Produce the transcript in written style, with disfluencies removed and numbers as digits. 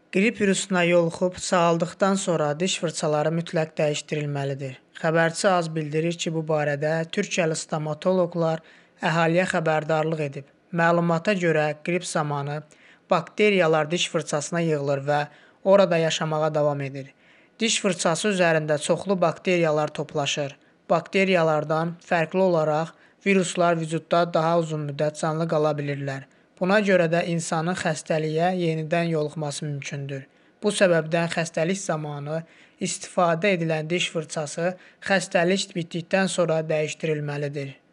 Qrip virusuna yoluxub sağaldıqdan sonra diş fırçaları mütləq dəyişdirilməlidir. Xəbərçi AZ bildirir ki, bu barədə Türkiyəli stomatoloqlar əhaliyə xəbərdarlıq edib. Məlumata görə qrip zamanı bakteriyalar diş fırçasına yığılır və orada yaşamağa davam edir. Diş fırçası üzərində çoxlu bakteriyalar toplaşır. Bakteriyalardan fərqli olaraq viruslar vücudda daha uzun müddət canlı qala bilirlər. Buna görə də insanın xəstəliyə yenidən yoluxması mümkündür. Bu səbəbdən xəstəlik zamanı istifadə edilən diş fırçası xəstəlik bitdikdən sonra dəyişdirilməlidir.